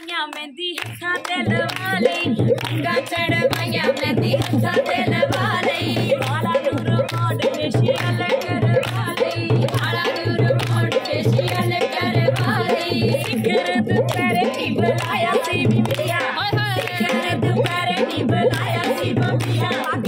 चढ़वाइया मेहंदी हथा ते लवाली कंगा चढ़वाइया मेहंदी हथा ते लवाली काला दूर मोड़ फेशियल करवाली काला दूर मोड़ फेशियल करवाली सिखर दोपहर की बुलाया सी बिटिया सिखर दोपहर की बुलाया सी बिटिया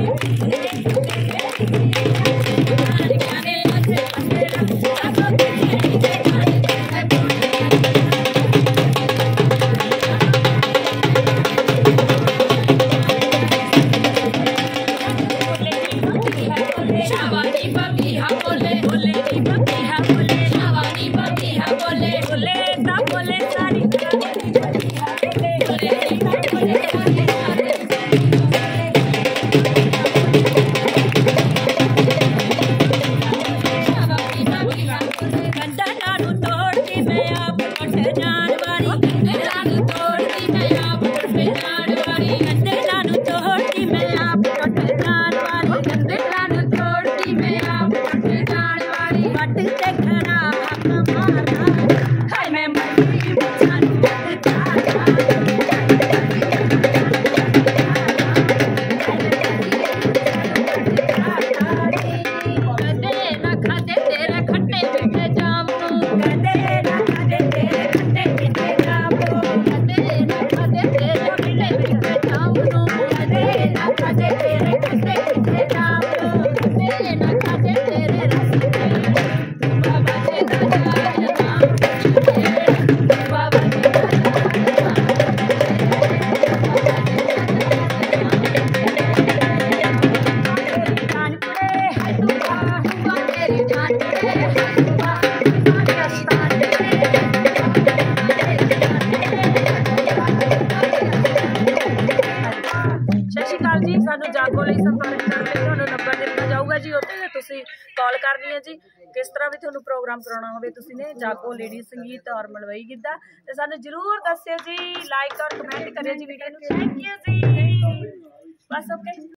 सानू जागो लई संपर्क करके तुहानू नंबर दिता जाऊगा जी उत्ते तुसीं कॉल करनी है जी किस तरह भी तुहानू प्रोग्राम कराउणा होवे तुसीं ने जागो लेडी संगीत और मलवई गिद्धा ते सानू जरूर दस्सिओ जी लाइक और कमेंट करियो जी वीडियो नू थैंक यू जी बस ओके।